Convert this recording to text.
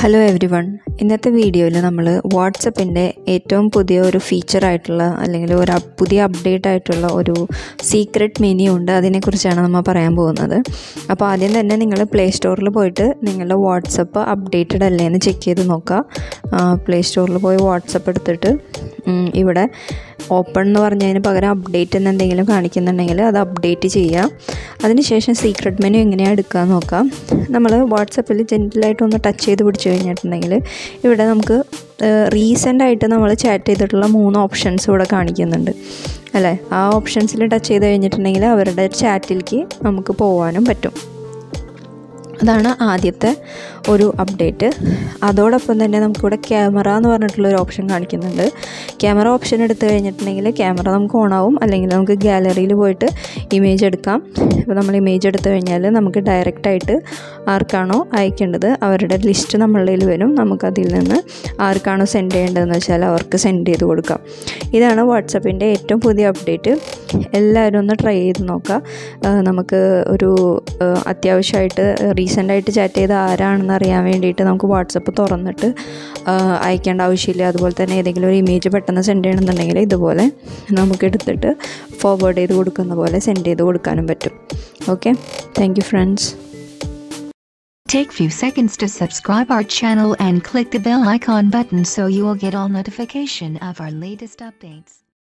Hello every one. ഇന്നത്തെ വീഡിയോയിൽ നമ്മൾ വാട്സപ്പിൻ്റെ ഏറ്റവും പുതിയ ഒരു ഫീച്ചറായിട്ടുള്ള അല്ലെങ്കിൽ ഒരു പുതിയ അപ്ഡേറ്റ് ആയിട്ടുള്ള ഒരു സീക്രട്ട് മെനു ഉണ്ട്, അതിനെക്കുറിച്ചാണ് നമ്മൾ പറയാൻ പോകുന്നത്. അപ്പോൾ ആദ്യം തന്നെ നിങ്ങൾ പ്ലേ സ്റ്റോറിൽ പോയിട്ട് നിങ്ങളുടെ വാട്സപ്പ് അപ്ഡേറ്റഡ് അല്ലേ എന്ന് ചെക്ക് ചെയ്ത് നോക്കുക. പ്ലേ സ്റ്റോറിൽ പോയി വാട്സപ്പ് എടുത്തിട്ട് ഇവിടെ ഓപ്പൺ എന്ന് പറഞ്ഞതിന് പകരം അപ്ഡേറ്റ് എന്ന് എന്തെങ്കിലും കാണിക്കുന്നുണ്ടെങ്കിൽ അത് അപ്ഡേറ്റ് ചെയ്യുക. അതിനുശേഷം സീക്രട്ട് മെനു എങ്ങനെയാണ് എടുക്കുക നോക്കാം. നമ്മൾ വാട്സപ്പിൽ ജെൻറ്റലായിട്ടൊന്ന് ടച്ച് ചെയ്ത് പിടിച്ചു കഴിഞ്ഞിട്ടുണ്ടെങ്കിൽ ഇവിടെ നമുക്ക് റീസെൻ്റായിട്ട് നമ്മൾ ചാറ്റ് ചെയ്തിട്ടുള്ള 3 ഓപ്ഷൻസ് ഇവിടെ കാണിക്കുന്നുണ്ട് അല്ലേ. ആ ഓപ്ഷൻസിൽ ടച്ച് ചെയ്ത് കഴിഞ്ഞിട്ടുണ്ടെങ്കിൽ അവരുടെ ചാറ്റിലേക്ക് നമുക്ക് പോകാനും പറ്റും. അതാണ് ആദ്യത്തെ ഒരു അപ്ഡേറ്റ്. അതോടൊപ്പം തന്നെ നമുക്കിവിടെ ക്യാമറ എന്ന് പറഞ്ഞിട്ടുള്ളൊരു ഓപ്ഷൻ കാണിക്കുന്നുണ്ട്. ക്യാമറ ഓപ്ഷൻ എടുത്തു കഴിഞ്ഞിട്ടുണ്ടെങ്കിൽ ക്യാമറ നമുക്ക് ഓണാവും, അല്ലെങ്കിൽ നമുക്ക് ഗാലറിയിൽ പോയിട്ട് ഇമേജ് എടുക്കാം. ഇപ്പോൾ നമ്മൾ ഇമേജ് എടുത്തു കഴിഞ്ഞാൽ നമുക്ക് ഡയറക്റ്റായിട്ട് ആർക്കാണോ അയക്കേണ്ടത് അവരുടെ ലിസ്റ്റ് നമ്മളുടെ കയ്യിൽ വരും. നമുക്കതിൽ നിന്ന് ആർക്കാണോ സെൻഡ് ചെയ്യേണ്ടതെന്ന് വെച്ചാൽ അവർക്ക് സെൻഡ് ചെയ്ത് കൊടുക്കാം. ഇതാണ് വാട്സപ്പിൻ്റെ ഏറ്റവും പുതിയ അപ്ഡേറ്റ്. എല്ലാവരും ഒന്ന് ട്രൈ ചെയ്ത് നോക്കുക. നമുക്ക് ഒരു അത്യാവശ്യമായിട്ട് റീസെൻ്റായിട്ട് ചാറ്റ് ചെയ്ത ആരാണെന്ന് അറിയാൻ വേണ്ടിയിട്ട് നമുക്ക് വാട്സപ്പ് തുറന്നിട്ട് അയക്കേണ്ട ആവശ്യമില്ല. അതുപോലെ തന്നെ ഏതെങ്കിലും ഒരു ഇമേജ് പെട്ടെന്ന് സെൻഡ് ചെയ്യണമെന്നുണ്ടെങ്കിൽ ഇതുപോലെ നമുക്ക് എടുത്തിട്ട് ഫോർവേഡ് ചെയ്ത് കൊടുക്കുന്ന പോലെ സെൻഡ് ചെയ്ത് കൊടുക്കാനും പറ്റും. Okay, thank you friends. Take few seconds to subscribe our channel and click the bell icon button so you will get all notification of our latest updates.